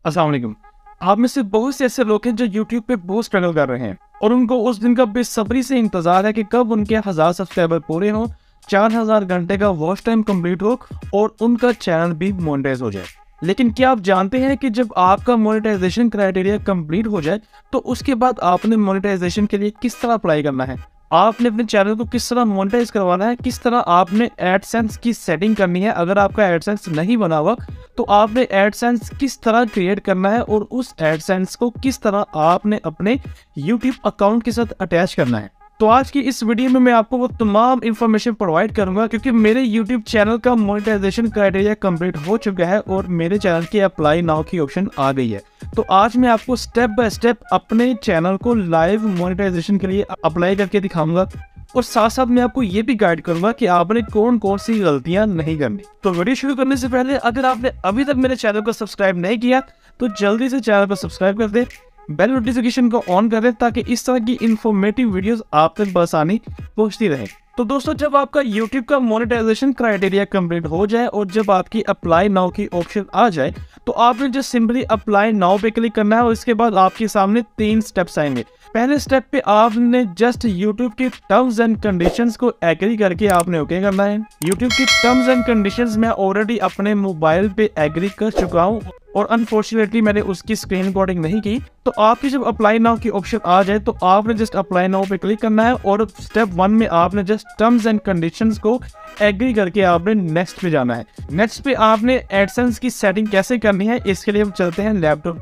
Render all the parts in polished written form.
अस्सलाम वालेकुम। आप में से बहुत से ऐसे लोग हैं जो यूट्यूब पे बहुत स्ट्रगल कर रहे हैं और उनको उस दिन का बेसब्री से इंतजार है कि कब उनके 1000 सब्सक्राइबर पूरे हों, 4000 घंटे का वॉच टाइम कंप्लीट हो और उनका चैनल भी मोनेटाइज हो जाए। लेकिन क्या आप जानते हैं कि जब आपका मोनेटाइजेशन क्राइटेरिया कंप्लीट हो जाए तो उसके बाद आपने मोनेटाइजेशन के लिए किस तरह अप्लाई करना है, आपने अपने चैनल को किस तरह मोनेटाइज करवाना है, किस तरह आपने एडसेंस की सेटिंग करनी है। अगर आपका एडसेंस नहीं बना हुआ तो आपने एडसेंस किस तरह क्रिएट करना है और उस एडसेंस को किस तरह आपने अपने यूट्यूब अकाउंट के साथ अटैच करना है। तो आज की इस वीडियो में मैं आपको वो तमाम इंफॉर्मेशन प्रोवाइड करूंगा क्योंकि मेरे यूट्यूब चैनल का मोनेटाइजेशन क्राइटेरिया कंप्लीट हो चुका है और मेरे चैनल की अप्लाई नाउ की ऑप्शन आ गई है। तो आज मैं आपको स्टेप बाय स्टेप अपने चैनल को लाइव मोनेटाइजेशन के लिए अप्लाई करके दिखाऊंगा और साथ साथ मैं आपको ये भी गाइड करूंगा कि आपने कौन कौन सी गलतियां नहीं करनी। तो वीडियो शुरू करने से पहले अगर आपने अभी तक मेरे चैनल को सब्सक्राइब नहीं किया तो जल्दी से चैनल को सब्सक्राइब कर दे, बेल नोटिफिकेशन को ऑन कर दें ताकि इस तरह की इंफॉर्मेटिव वीडियोस आप तक बआसानी पहुंचती रहे। तो दोस्तों, जब आपका YouTube का मोनेटाइजेशन क्राइटेरिया कंप्लीट हो जाए और जब आपकी अप्लाई नाउ की ऑप्शन आ जाए तो आपने जस्ट सिंपली अप्लाई नाउ पे क्लिक करना है और इसके बाद आपके सामने 3 स्टेप्स आएंगे। पहले स्टेप पे आपने जस्ट YouTube के टर्म्स एंड कंडीशंस को एग्री करके आपने ओके करना है। YouTube की टर्म्स एंड कंडीशंस मैं ऑलरेडी अपने मोबाइल पे एग्री कर चुका हूँ और अनफॉर्चुनेटली मैंने उसकी स्क्रीन रिकॉर्डिंग नहीं की। तो आपकी जब अप्लाई नाउ की ऑप्शन आ जाए तो आपने जस्ट अप्लाई नाउ पे क्लिक करना है और स्टेप 1 में आपने जस्ट टर्म्स एंड कंडीशंस को एग्री करके आपने नेक्स्ट पे जाना है। नेक्स्ट पे आपने एडसेंस की सेटिंग कैसे करनी है इसके लिए हम चलते हैं लैपटॉप।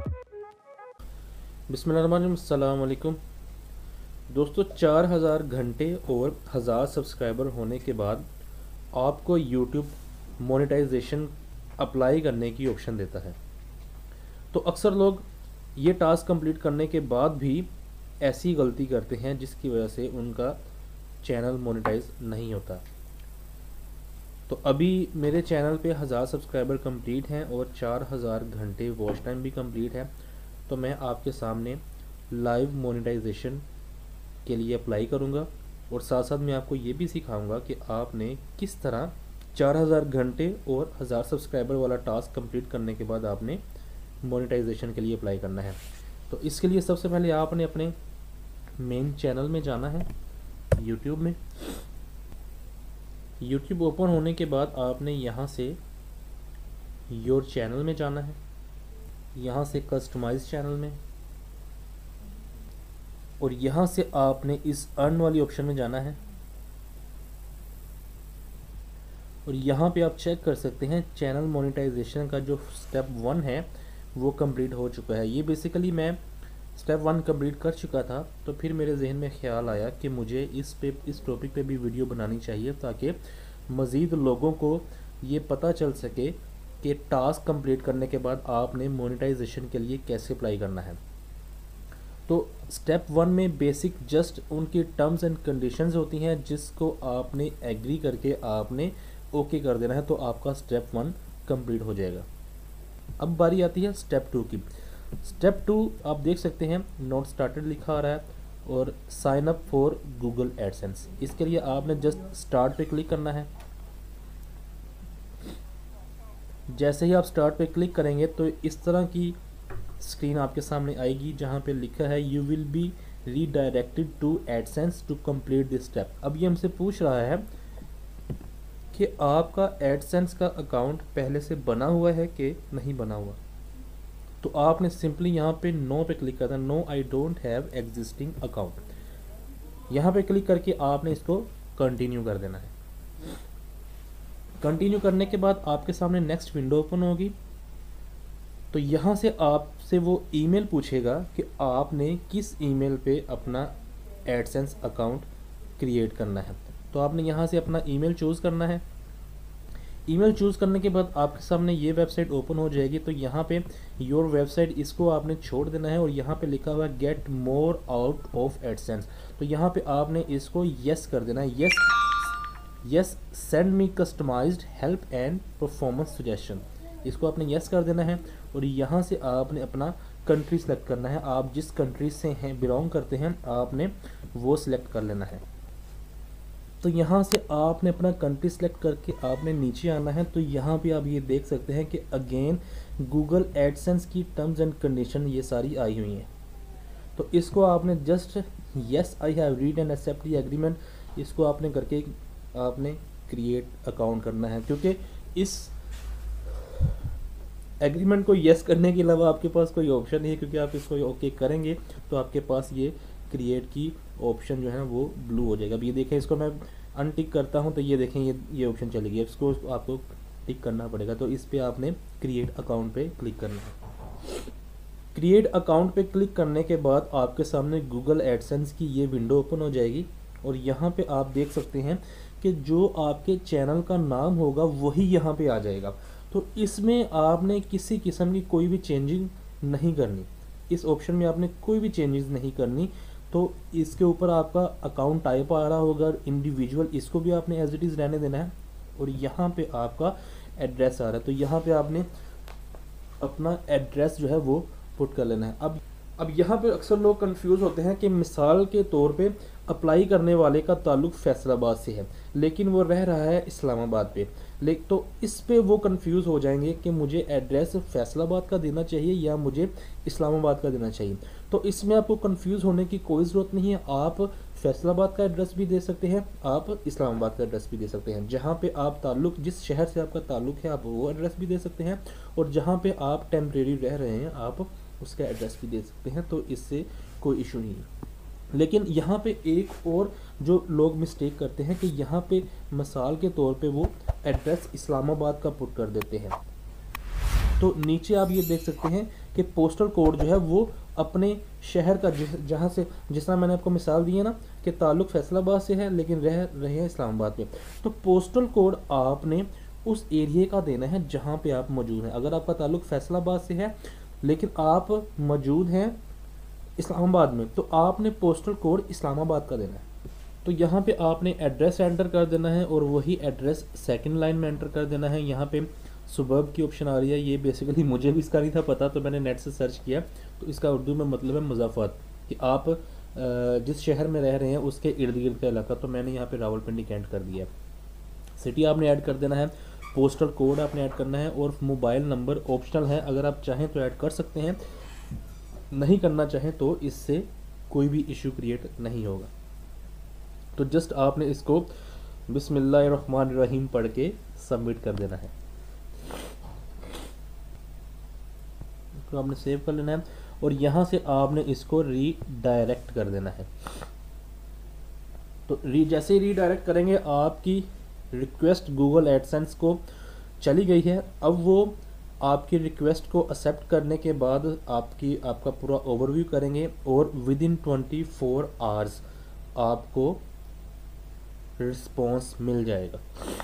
बिस्मिल्लाहिर्रहमानिर्रहीम। दोस्तों, 4000 घंटे और 1000 सब्सक्राइबर होने के बाद आपको यूट्यूब मोनेटाइजेशन अप्लाई करने की ऑप्शन देता है। तो अक्सर लोग ये टास्क कंप्लीट करने के बाद भी ऐसी गलती करते हैं जिसकी वजह से उनका चैनल मोनेटाइज नहीं होता। तो अभी मेरे चैनल पे 1000 सब्सक्राइबर कंप्लीट हैं और 4000 घंटे वॉच टाइम भी कंप्लीट है। तो मैं आपके सामने लाइव मोनेटाइजेशन के लिए अप्लाई करूंगा और साथ साथ मैं आपको ये भी सिखाऊंगा कि आपने किस तरह 4000 घंटे और 1000 सब्सक्राइबर वाला टास्क कंप्लीट करने के बाद आपने मोनेटाइजेशन के लिए अप्लाई करना है। तो इसके लिए सबसे पहले आपने अपने मेन चैनल में जाना है। यूट्यूब में यूट्यूब ओपन होने के बाद आपने यहाँ से योर चैनल में जाना है, यहाँ से कस्टमाइज चैनल में और यहाँ से आपने इस अर्न वाली ऑप्शन में जाना है और यहाँ पे आप चेक कर सकते हैं चैनल मोनेटाइजेशन का जो स्टेप 1 है वो कंप्लीट हो चुका है। ये बेसिकली मैं स्टेप 1 कंप्लीट कर चुका था, तो फिर मेरे जहन में ख्याल आया कि मुझे इस टॉपिक पे भी वीडियो बनानी चाहिए ताकि मज़ीद लोगों को ये पता चल सके कि टास्क कंप्लीट करने के बाद आपने मोनेटाइजेशन के लिए कैसे अप्लाई करना है। तो स्टेप 1 में बेसिक जस्ट उनकी टर्म्स एंड कंडीशंस होती हैं जिसको आपने एग्री करके आपने ओके कर देना है, तो आपका स्टेप 1 कंप्लीट हो जाएगा। अब बारी आती है स्टेप 2 की। स्टेप 2 आप देख सकते हैं नॉट स्टार्टेड लिखा आ रहा है और sign up for Google AdSense. इसके लिए आपने जस्ट स्टार्ट पे क्लिक करना है। जैसे ही आप स्टार्ट पे क्लिक करेंगे तो इस तरह की स्क्रीन आपके सामने आएगी जहां पे लिखा है you will be redirected to AdSense to complete this step. अब ये हमसे पूछ रहा है कि आपका एडसेंस का अकाउंट पहले से बना हुआ है कि नहीं बना हुआ। तो आपने सिंपली यहाँ पे नो पे क्लिक करना है, no I don't have existing account. यहाँ पे क्लिक करके आपने इसको कंटिन्यू कर देना है। कंटिन्यू करने के बाद आपके सामने नेक्स्ट विंडो ओपन होगी। तो यहाँ से आपसे वो ईमेल पूछेगा कि आपने किस ईमेल पे अपना एडसेंस अकाउंट क्रिएट करना है। तो आपने यहाँ से अपना ईमेल चूज़ करना है। ईमेल चूज़ करने के बाद आपके सामने ये वेबसाइट ओपन हो जाएगी। तो यहाँ पे योर वेबसाइट इसको आपने छोड़ देना है और यहाँ पे लिखा हुआ है get more out of AdSense. तो यहाँ पे आपने इसको यस कर देना है। Yes send me customised help and performance suggestion, इसको आपने यस कर देना है और यहाँ से आपने अपना कंट्री सेलेक्ट करना है। आप जिस कंट्री से हैं बिलोंग करते हैं आपने वो सिलेक्ट कर लेना है। तो यहाँ से आपने अपना कंट्री सेलेक्ट करके आपने नीचे आना है। तो यहाँ पे आप ये देख सकते हैं कि अगेन गूगल एडसेंस की टर्म्स एंड कंडीशन ये सारी आई हुई हैं। तो इसको आपने just yes I have read and accept the agreement, इसको आपने करके आपने क्रिएट अकाउंट करना है, क्योंकि इस एग्रीमेंट को येस करने के अलावा आपके पास कोई ऑप्शन नहीं है, क्योंकि आप इसको ओके करेंगे तो आपके पास ये क्रिएट की ऑप्शन जो है वो ब्लू हो जाएगा। अब ये देखें, इसको मैं अनटिक करता हूँ तो ये देखें ये ऑप्शन चली गई। इसको आपको टिक करना पड़ेगा। तो इस पे आपने क्रिएट अकाउंट पे क्लिक करना है। क्रिएट अकाउंट पे क्लिक करने के बाद आपके सामने गूगल एडसेंस की ये विंडो ओपन हो जाएगी और यहाँ पे आप देख सकते हैं कि जो आपके चैनल का नाम होगा वही यहाँ पे आ जाएगा। तो इसमें आपने किसी किस्म की कोई भी चेंजिंग नहीं करनी, इस ऑप्शन में आपने कोई भी चेंजेस नहीं करनी। तो इसके ऊपर आपका अकाउंट टाइप आ रहा होगा इंडिविजुअल, इसको भी आपने एज इट इज़ रहने देना है। और यहाँ पे आपका एड्रेस आ रहा है, तो यहाँ पे आपने अपना एड्रेस जो है वो पुट कर लेना है। अब यहाँ पे अक्सर लोग कंफ्यूज होते हैं कि मिसाल के तौर पे अप्लाई करने वाले का ताल्लुक फैसलाबाद से है लेकिन वो रह रहा है इस्लामाबाद पे, तो इस पे वो कंफ्यूज हो जाएंगे कि मुझे एड्रेस फैसलाबाद का देना चाहिए या मुझे इस्लामाबाद का देना चाहिए। तो इसमें आपको कंफ्यूज होने की कोई ज़रूरत नहीं है। आप फैसलाबाद का एड्रेस भी दे सकते हैं, आप इस्लामाबाद का एड्रेस भी दे सकते हैं। जहाँ पे आप ताल्लुक, जिस शहर से आपका ताल्लुक है, आप वो एड्रेस भी दे सकते हैं, और जहाँ पे आप टेम्परेरी रह रहे हैं आप उसका एड्रेस भी दे सकते हैं। तो इससे कोई इशू नहीं है। लेकिन यहाँ पे एक और जो लोग मिस्टेक करते हैं कि यहाँ पे मिसाल के तौर पे वो एड्रेस इस्लामाबाद का पुट कर देते हैं। तो नीचे आप ये देख सकते हैं कि पोस्टल कोड जो है वो अपने शहर का, जहाँ से, जिस तरह मैंने आपको मिसाल दी है ना कि ताल्लुक फैसलाबाद से है लेकिन रह रहे हैं इस्लामाबाद में, तो पोस्टल कोड आपने उस एरिया का देना है जहाँ पे आप मौजूद हैं। अगर आपका ताल्लुक फैसलाबाद से है लेकिन आप मौजूद हैं इस्लामाबाद में, तो आपने पोस्टल कोड इस्लामाबाद का देना है। तो यहाँ पे आपने एड्रेस एंटर कर देना है और वही एड्रेस सेकंड लाइन में एंटर कर देना है। यहाँ पे सुबर्ब की ऑप्शन आ रही है, ये बेसिकली मुझे भी इसका नहीं था पता, तो मैंने नेट से सर्च किया। तो इसका उर्दू में मतलब है मुज़ाफ़ात, कि आप जिस शहर में रह रहे हैं उसके इर्द गिर्द का इलाका। तो मैंने यहाँ पे रावलपिंडी कैंट कर दिया। सिटी आपने ऐड कर देना है, पोस्टल कोड आपने ऐड करना है, और मोबाइल नंबर ऑप्शनल है, अगर आप चाहें तो ऐड कर सकते हैं, नहीं करना चाहें तो इससे कोई भी इशू क्रिएट नहीं होगा। तो जस्ट आपने इसको बिस्मिल्लाहिर्रहमानिर्रहीम पढ़ के सबमिट कर देना है। तो आपने सेव कर लेना है और यहाँ से आपने इसको रीडायरेक्ट कर देना है। तो जैसे ही रीडायरेक्ट करेंगे आपकी रिक्वेस्ट गूगल एडसेंस को चली गई है। अब वो आपकी रिक्वेस्ट को एक्सेप्ट करने के बाद आपका पूरा ओवरव्यू करेंगे और विद इन 24 आवर्स आपको रिस्पॉन्स मिल जाएगा।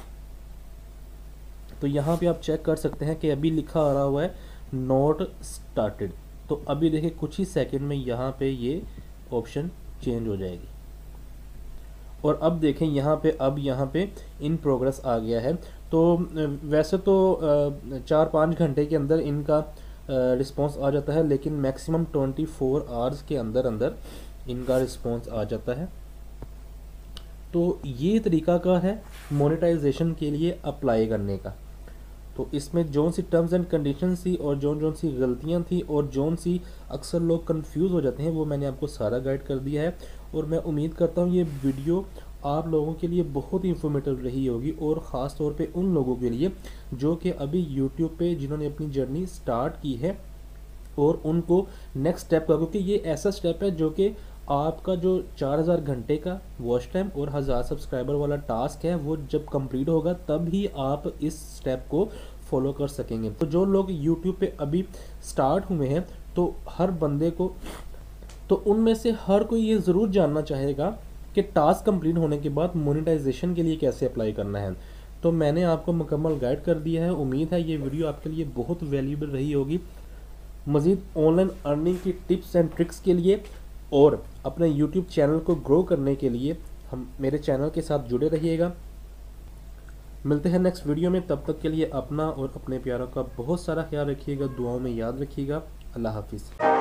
तो यहाँ पे आप चेक कर सकते हैं कि अभी लिखा आ रहा हुआ है नॉट स्टार्टेड। तो अभी देखिए कुछ ही सेकंड में यहाँ पे ये ऑप्शन चेंज हो जाएगी। और अब देखें यहाँ पे इन प्रोग्रेस आ गया है। तो वैसे तो 4-5 घंटे के अंदर इनका रिस्पांस आ जाता है, लेकिन मैक्सिमम 24 आवर्स के अंदर इनका रिस्पांस आ जाता है। तो ये तरीका का है मोनेटाइजेशन के लिए अप्लाई करने का। तो इसमें जौन सी टर्म्स एंड कंडीशन थी और जौन सी गलतियाँ थी और जौन सी अक्सर लोग कंफ्यूज हो जाते हैं वो मैंने आपको सारा गाइड कर दिया है। और मैं उम्मीद करता हूँ ये वीडियो आप लोगों के लिए बहुत ही इंफॉर्मेटिव रही होगी, और ख़ास तौर पे उन लोगों के लिए जो कि अभी यूट्यूब पे जिन्होंने अपनी जर्नी स्टार्ट की है और उनको नेक्स्ट स्टेप का, क्योंकि ये ऐसा स्टेप है जो कि आपका जो 4000 घंटे का वॉच टाइम और 1000 सब्सक्राइबर वाला टास्क है वो जब कंप्लीट होगा तब ही आप इस स्टेप को फॉलो कर सकेंगे। तो जो लोग यूट्यूब पे अभी स्टार्ट हुए हैं तो हर बंदे को, तो उनमें से हर कोई ये ज़रूर जानना चाहेगा कि टास्क कंप्लीट होने के बाद मोनेटाइजेशन के लिए कैसे अप्लाई करना है। तो मैंने आपको मुकम्मल गाइड कर दिया है। उम्मीद है ये वीडियो आपके लिए बहुत वैल्यूएबल रही होगी। मज़ीद ऑनलाइन अर्निंग की टिप्स एंड ट्रिक्स के लिए और अपने यूट्यूब चैनल को ग्रो करने के लिए मेरे चैनल के साथ जुड़े रहिएगा। मिलते हैं नेक्स्ट वीडियो में, तब तक के लिए अपना और अपने प्यारों का बहुत सारा ख्याल रखिएगा, दुआओं में याद रखिएगा। अल्लाह हाफिज़।